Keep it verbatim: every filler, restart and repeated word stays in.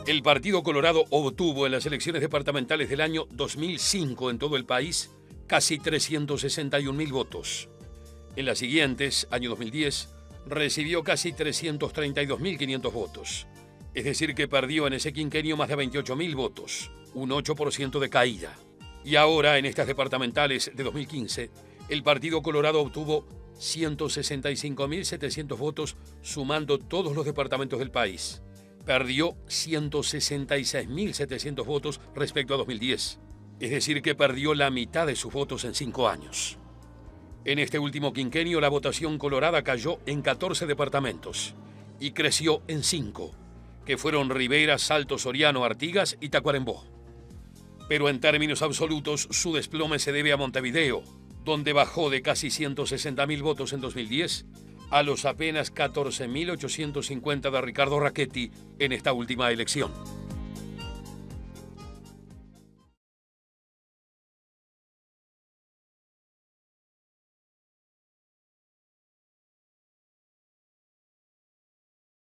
El Partido Colorado obtuvo en las elecciones departamentales del año dos mil cinco en todo el país casi trescientos sesenta y un mil votos. En las siguientes, año dos mil diez, recibió casi trescientos treinta y dos mil quinientos votos. Es decir, que perdió en ese quinquenio más de veintiocho mil votos, un ocho por ciento de caída. Y ahora, en estas departamentales de dos mil quince, el Partido Colorado obtuvo ciento sesenta y cinco mil setecientos votos, sumando todos los departamentos del país. Perdió ciento sesenta y seis mil setecientos votos respecto a dos mil diez. Es decir, que perdió la mitad de sus votos en cinco años. En este último quinquenio, la votación colorada cayó en catorce departamentos y creció en cinco, que fueron Rivera, Salto, Soriano, Artigas y Tacuarembó. Pero en términos absolutos, su desplome se debe a Montevideo, donde bajó de casi ciento sesenta mil votos en dos mil diez a los apenas catorce mil ochocientos cincuenta de Ricardo Rachetti en esta última elección.